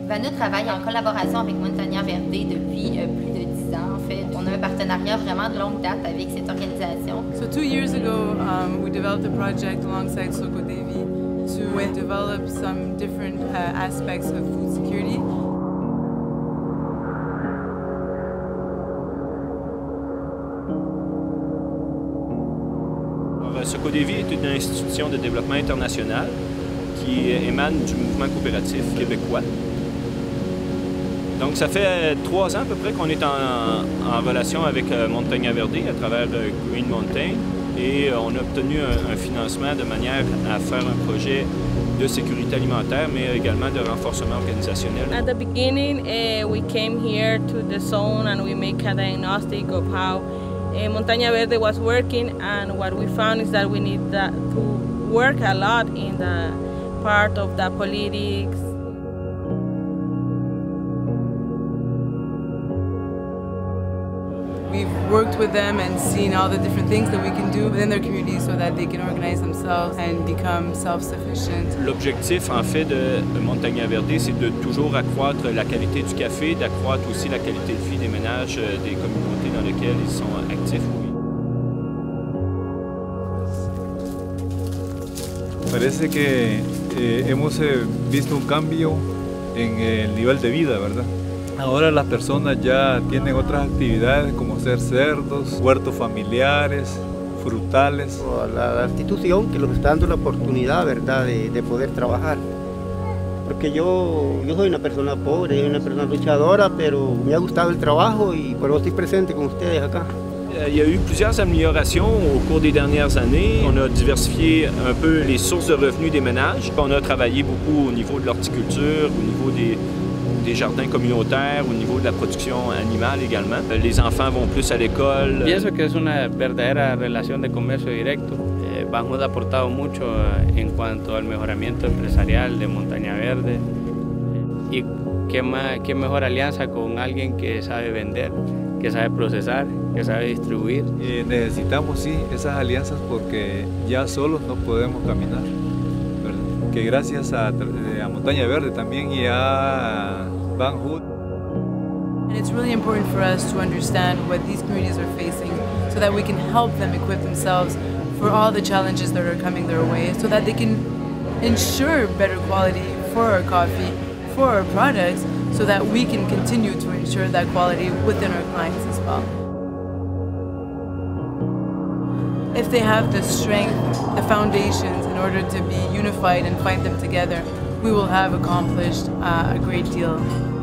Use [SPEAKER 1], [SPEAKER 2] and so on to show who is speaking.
[SPEAKER 1] Vanu travaille en collaboration avec Montaña Verde depuis plus de 10 ans. En fait, on a un partenariat vraiment de longue date avec cette organisation.
[SPEAKER 2] So 2 years ago, we developed a project alongside Soko Devi to develop some different aspects of food security.
[SPEAKER 3] Soko Devi est une institution de développement international qui émane du mouvement coopératif québécois. Donc ça fait 3 ans à peu près qu'on est en relation avec Montaña Verde à travers Green Mountain et on a obtenu un financement de manière à faire un projet de sécurité alimentaire mais également de renforcement organisationnel.
[SPEAKER 4] At the beginning, we came here to the zone and we make a diagnostic of how Montaña Verde was working, and what we found is that we need to work a lot in the part of the politics.
[SPEAKER 2] We've worked with them and seen all the different things that we can do within their community so that they can organize themselves and become self-sufficient.
[SPEAKER 3] L'objectif en fait de Montaña Verde, c'est de toujours accroître la qualité du café, d'accroître aussi la qualité de vie des ménages, des communautés dans lesquelles ils sont actifs.
[SPEAKER 5] Parece que hemos visto un cambio en el nivel de vida, ¿verdad? Ahora las personas ya tienen otras actividades como hacer cerdos, huertos familiares, frutales.
[SPEAKER 6] La institución que nos está dando la oportunidad, ¿verdad?, de poder trabajar. Porque yo soy una persona pobre, una persona luchadora, pero me ha gustado el trabajo y por eso estoy presente con ustedes acá.
[SPEAKER 3] Il y a eu plusieurs améliorations au cours des dernières années. On a diversifié un peu les sources de revenus des ménages. On a travaillé beaucoup au niveau de l'horticulture, au niveau des jardins communautaires, au niveau de la production animale également. Les enfants vont plus à l'école.
[SPEAKER 7] Pienso que es una verdadera relación de comercio directo. Banjul ha aportado mucho en cuanto al mejoramiento empresarial de Montaña Verde. Y qué mejor alianza con alguien que sabe vender, que sabe procesar, que sabe distribuir.
[SPEAKER 5] Necesitamos sí esas alianzas porque ya solos no podemos caminar, ¿verdad? Que gracias a Montaña Verde también y a Banjul.
[SPEAKER 2] And it's really important for us to understand what these communities are facing so that we can help them equip themselves for all the challenges that are coming their way so that they can ensure better quality for our coffee, for our products, so that we can continue to ensure that quality within our clients as well. If they have the strength, the foundations in order to be unified and find them together, we will have accomplished a great deal.